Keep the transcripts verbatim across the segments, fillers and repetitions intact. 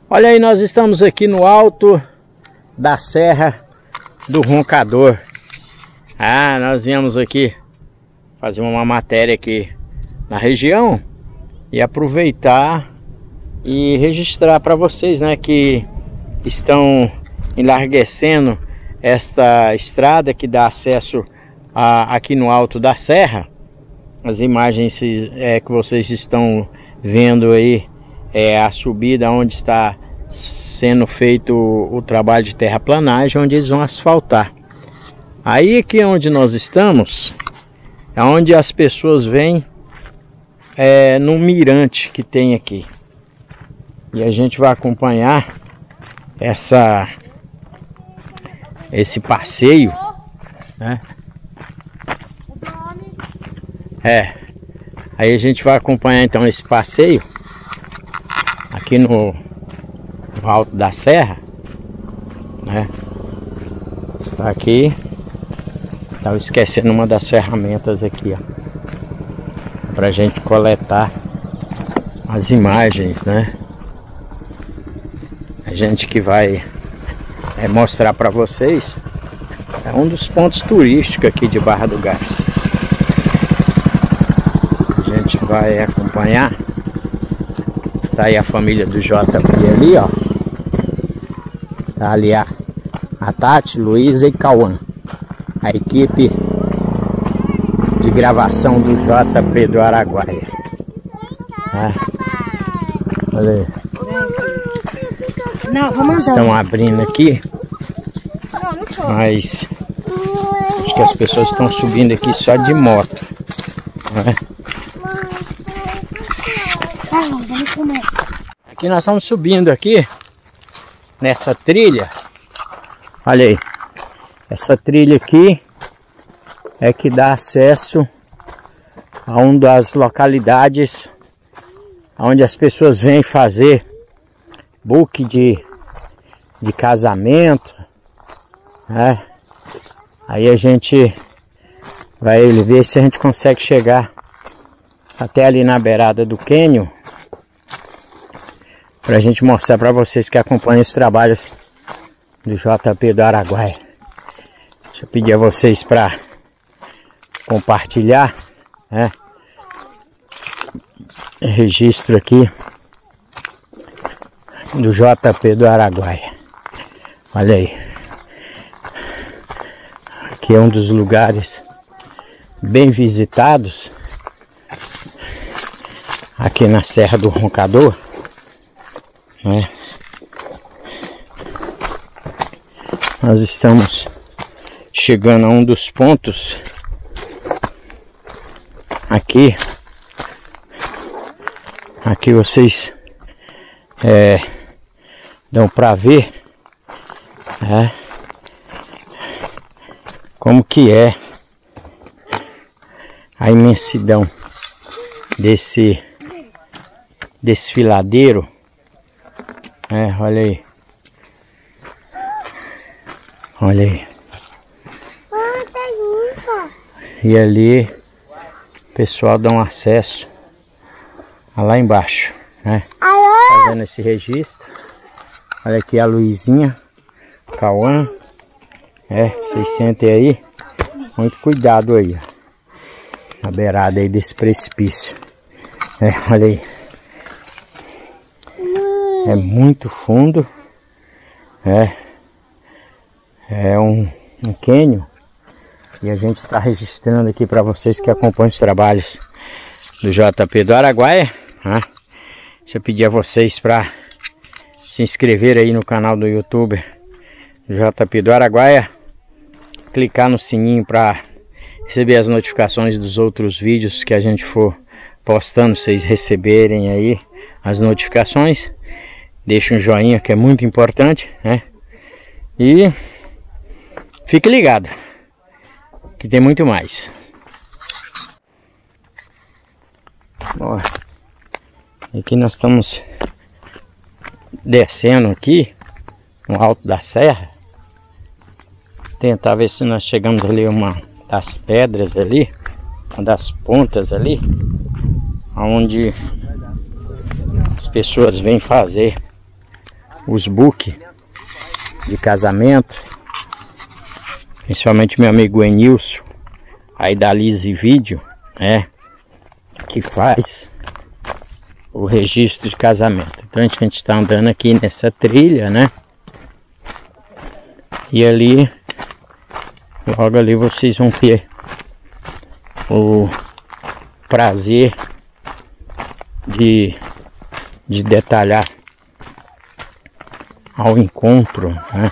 Olha aí, nós estamos aqui no alto da Serra do Roncador. Ah, nós viemos aqui fazer uma matéria aqui na região e aproveitar e registrar para vocês, né, que estão enlarguecendo esta estrada que dá acesso a, aqui no alto da serra. As imagens é, que vocês estão vendo aí é a subida onde está sendo feito o, o trabalho de terraplanagem, onde eles vão asfaltar. Aí aqui onde nós estamos é onde as pessoas vêm é, no mirante que tem aqui. E a gente vai acompanhar essa esse passeio, né? É. Aí a gente vai acompanhar então esse passeio aqui no, no alto da serra, né? Está aqui. Estava esquecendo uma das ferramentas aqui, ó, pra gente coletar as imagens, né? A gente que vai é, mostrar para vocês é um dos pontos turísticos aqui de Barra do Garças. A gente vai acompanhar. Tá aí a família do J P ali, ó. Tá ali a, a Tati, Luísa e Cauã. A equipe de gravação do J P do Araguaia. Ah, olha aí. Não, vamos andar. Estão abrindo aqui, mas acho que as pessoas estão subindo aqui só de moto, né? Aqui nós estamos subindo aqui nessa trilha. Olha aí, essa trilha aqui é que dá acesso a uma das localidades onde as pessoas vêm fazer book de, de casamento, né? Aí a gente vai ver se a gente consegue chegar até ali na beirada do cânion, pra gente mostrar para vocês que acompanham os trabalhos do J P do Araguaia. Deixa eu pedir a vocês para compartilhar, né? Registro aqui do J P do Araguaia. Olha aí. Aqui é um dos lugares bem visitados aqui na Serra do Roncador, né? Nós estamos chegando a um dos pontos aqui. Aqui vocês é, dão para ver, é, como que é a imensidão desse desfiladeiro, é, olha aí, olha aí, e ali o pessoal dá um acesso lá embaixo, né? Fazendo esse registro. Olha aqui a Luizinha, Cauã. É, vocês sentem aí. Muito cuidado aí, ó, na beirada aí desse precipício. É, olha aí. É muito fundo. É. É um, um cânion. E a gente está registrando aqui para vocês que acompanham os trabalhos do J P do Araguaia. Ah, deixa eu pedir a vocês para se inscrever aí no canal do YouTube J P do Araguaia, clicar no sininho para receber as notificações dos outros vídeos que a gente for postando, vocês receberem aí as notificações. Deixa um joinha que é muito importante, né? E fique ligado que tem muito mais. Ó, aqui nós estamos descendo aqui no alto da serra. Tentar ver se nós chegamos ali uma das pedras ali, uma das pontas ali, onde as pessoas vêm fazer os book de casamento, principalmente meu amigo Enilson, aí da Lise Vídeo, né, que faz o registro de casamento. Então a gente está andando aqui nessa trilha, né, e ali, logo ali vocês vão ter o prazer de, de detalhar ao encontro, né?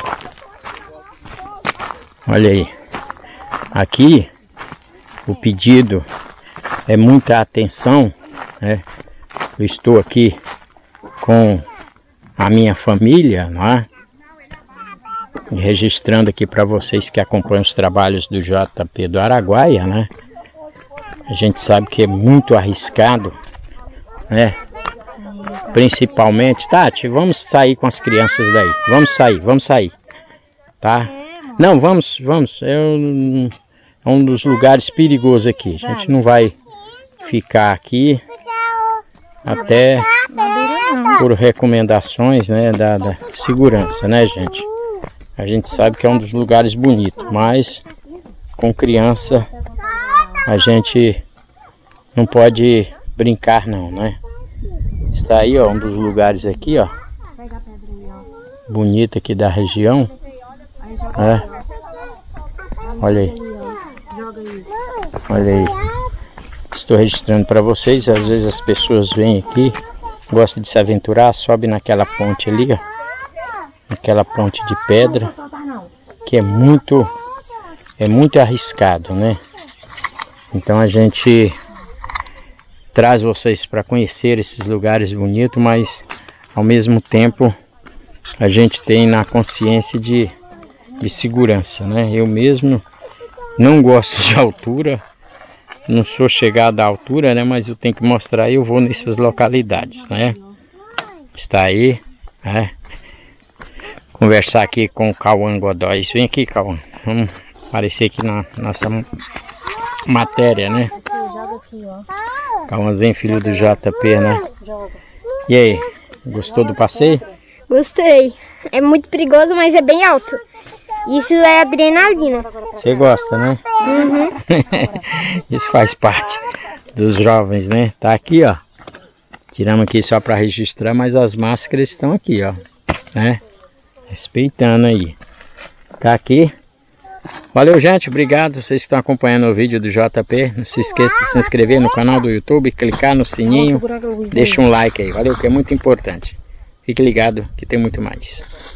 Olha aí, aqui o pedido é muita atenção, né? Eu estou aqui com a minha família, né? Registrando aqui para vocês que acompanham os trabalhos do J P do Araguaia, né? A gente sabe que é muito arriscado, né? Principalmente, Tati, vamos sair com as crianças daí. Vamos sair, vamos sair, tá? Não, vamos, vamos. É um, é um dos lugares perigosos aqui. A gente não vai ficar aqui até por recomendações, né, da, da segurança, né, gente? A gente sabe que é um dos lugares bonitos, mas com criança a gente não pode brincar não, né? Está aí, ó, um dos lugares aqui, ó, bonito aqui da região, né? Olha aí, olha aí, estou registrando para vocês. Às vezes as pessoas vêm aqui, gostam de se aventurar, sobe naquela ponte ali, ó, aquela ponte de pedra, que é muito, é muito arriscado, né? Então a gente traz vocês para conhecer esses lugares bonitos, mas ao mesmo tempo a gente tem na consciência de, de segurança, né? Eu mesmo não gosto de altura, não sou chegado à altura, né? Mas eu tenho que mostrar, eu vou nessas localidades, né? Está aí, né? Conversar aqui com o Cauã Godóis. Vem aqui, Cauã, vamos aparecer aqui na nossa matéria, né? Cauãzinho, filho do J P, né? E aí, gostou do passeio? Gostei. É muito perigoso, mas é bem alto. Isso é adrenalina. Você gosta, né? Uhum. Isso faz parte dos jovens, né? Tá aqui, ó. Tiramos aqui só para registrar, mas as máscaras estão aqui, ó, né? Respeitando aí. Tá aqui. Valeu, gente, obrigado vocês que estão acompanhando o vídeo do J P. Não se esqueça de se inscrever no canal do YouTube, clicar no sininho, deixa um like aí, valeu, que é muito importante. Fique ligado que tem muito mais.